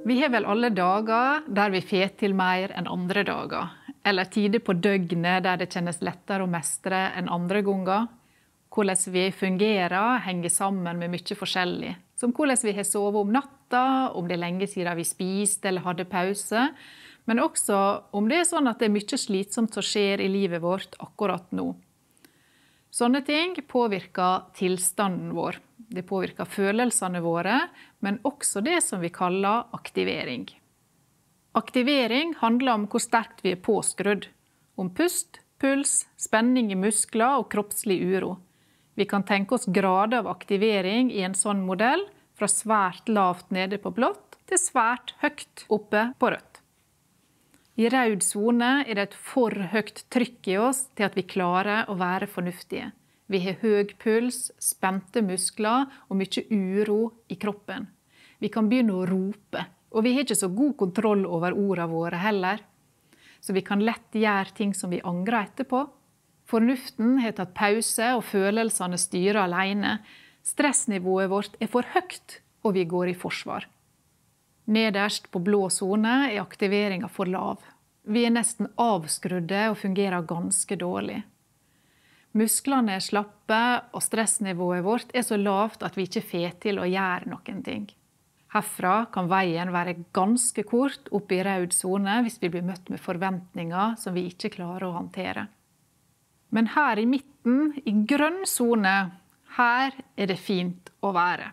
Vi har vel alle dager der vi får til mer enn andre dager, eller tider på døgnet der det kjennes lettere å mestre enn andre ganger. Hvordan vi fungerer henger sammen med mye forskjellig, som hvordan vi har sovet om natta, om det er lenge siden vi spiste eller hadde pause, men også om det er sånn at det er mye slitsomt som skjer i livet vårt akkurat nå. Sånne ting påvirker tilstanden vår. Det påvirker følelsene våre, men også det som vi kaller aktivering. Aktivering handler om hvor sterkt vi er påskrudd. Om pust, puls, spenning i muskler og kroppslig uro. Vi kan tenke oss grader av aktivering i en sånn modell, fra svært lavt nede på blått til svært høyt oppe på rødt. I rød zone er det et for høyt trykk i oss til at vi klarer å være fornuftige. Vi har høy puls, spente muskler og mye uro i kroppen. Vi kan begynne å rope, og vi har ikke så god kontroll over ordene våre heller. Så vi kan lett gjøre ting som vi angrer etterpå. Fornuften har tatt pause, og følelsene styrer alene. Stressnivået vårt er for høyt, og vi går i forsvar. Nederst på blå zone er aktiveringen for lav. Vi er nesten avskrudde og fungerer ganske dårlig. Musklene er slappe, og stressnivået vårt er så lavt at vi ikke får til å gjøre noen ting. Herfra kan veien være ganske kort opp i rød zone hvis vi blir møtt med forventninger som vi ikke klarer å håndtere. Men her i midten, i grønn zone, her er det fint å være.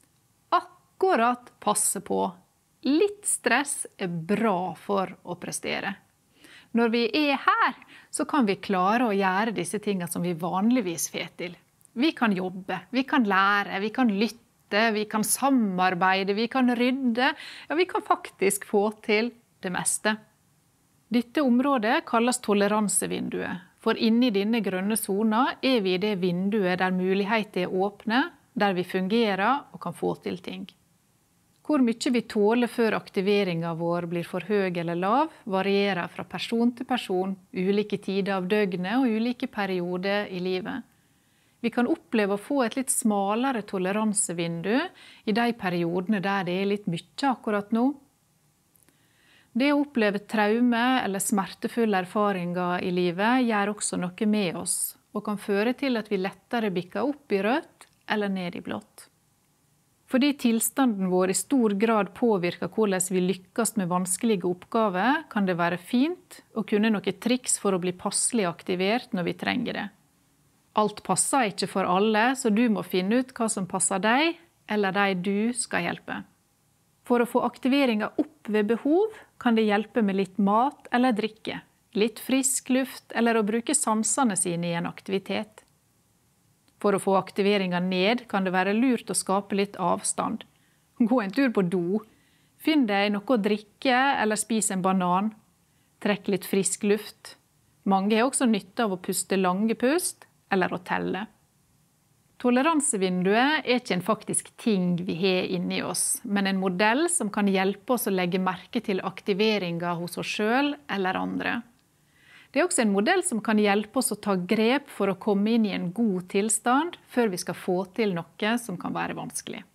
Akkurat passe på. Litt stress er bra for å prestere. Når vi er her, så kan vi klare å gjøre disse tingene som vi vanligvis får til. Vi kan jobbe, vi kan lære, vi kan lytte, vi kan samarbeide, vi kan rydde. Ja, vi kan faktisk få til det meste. Dette området kalles toleransevinduet, for inni denne grønne zona er vi i det vinduet der muligheter er åpne, der vi fungerer og kan få til ting. Hvor mye vi tåler før aktiveringen vår blir for høy eller lav, varierer fra person til person, ulike tider av døgnet og ulike perioder i livet. Vi kan oppleve å få et litt smalere toleransevindu i de periodene der det er litt mye akkurat nå. Det å oppleve traume eller smertefulle erfaringer i livet gjør også noe med oss, og kan føre til at vi lettere bikker opp i rødt eller ned i blått. Fordi tilstanden vår i stor grad påvirker hvordan vi lykkes med vanskelige oppgaver, kan det være fint å kunne noen triks for å bli passelig aktivert når vi trenger det. Alt passer ikke for alle, så du må finne ut hva som passer deg, eller de du skal hjelpe. For å få aktiveringen opp ved behov, kan det hjelpe med litt mat eller drikke, litt frisk luft eller å bruke sansene sine i en aktivitet. For å få aktiveringen ned kan det være lurt å skape litt avstand. Gå en tur på do. Finn deg noe å drikke eller spis en banan. Trekk litt frisk luft. Mange har også nytte av å puste lange pust eller å telle. Toleransevinduet er ikke en faktisk ting vi har inni oss, men en modell som kan hjelpe oss å legge merke til aktiveringen hos oss selv eller andre. Det er også en modell som kan hjelpe oss å ta grep for å komme inn i en god tilstand før vi skal få til noe som kan være vanskelig.